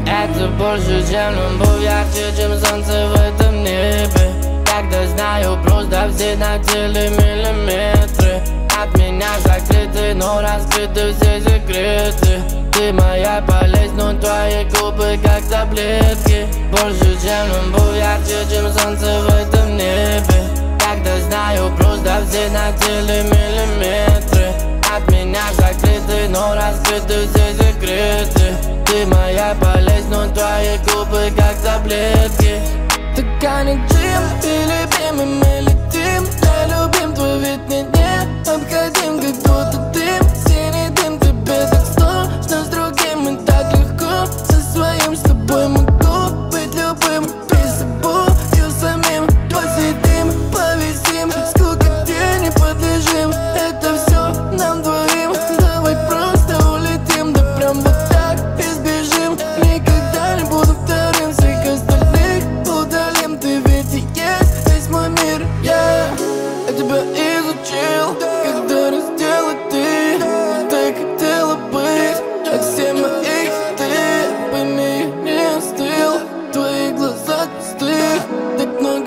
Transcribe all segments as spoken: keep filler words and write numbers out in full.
Это больше, чем любовь, ярче, чем солнце в этом небе. Когда знаю, просто все на целые миллиметры от меня закрыты, но раскрыты все секреты. Ты моя болезнь, но твои губы как таблетки. Больше, чем любовь, ярче, чем солнце в этом небе. Когда знаю, просто все на целые миллиметры от меня закрыты, но раскрыты все секреты. Ты моя болезнь, но твои губы как таблетки. Стаканик джим, и любим, и мы летим. Я любим твой вид, нет, не обходим, как будто дым. Синий дым, тебе так сложно, с другим мы так легко. Со своим с тобой могу быть любым, при собою самим. Посидим, повисим, сколько дней не подлежим. Это все нам двоим, давай просто улетим. Да прям вот так избежим, никогда не буду вторым. Всех остальных удалим, ты ведь и есть весь мой мир, yeah. Я тебя изучил, когда раздела ты. Ты хотела быть, как все моих ты. Пойми, я не остыл, твои глаза пустых. Так много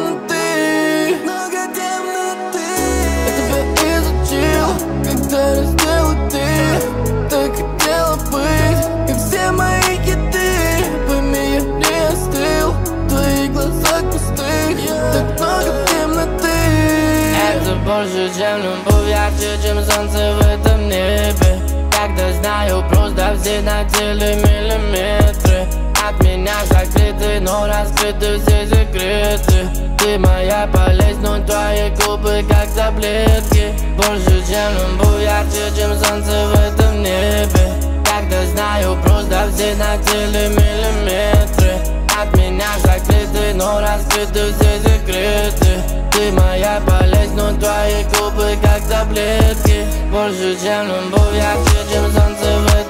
темноты, много темноты. Я тебя изучил, когда раздела ты. Ты хотела быть, как все мои хиты. Пойми, я не остыл, твои глаза пустых. Так много темноты. Это больше, чем любовь, ярче, чем солнце в этом небе. Когда знаю, просто все на целые миллиметры от меня закрыты, но раскрыты все секреты. Ты моя болезнь, но твои губы как таблетки. Больше, чем любовь, ярче, чем солнце в этом небе. Когда знаю, просто все на целые миллиметры от меня закрыты, но раскрыты все секреты. Ты моя болезнь, но твои губы как таблетки. Больше, чем любовь, ярче, чем солнце в этом